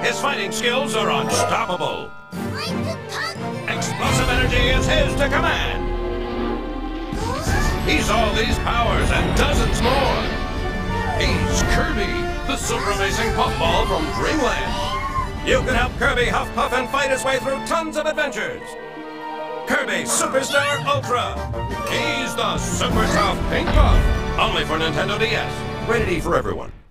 His fighting skills are unstoppable. Explosive energy is his to command. He's all these powers and dozens more. He's Kirby, the super amazing puffball from Dreamland. You can help Kirby huff puff and fight his way through tons of adventures. Kirby Superstar Ultra. He's the super tough pink puff. Only for Nintendo DS. Rated E for everyone.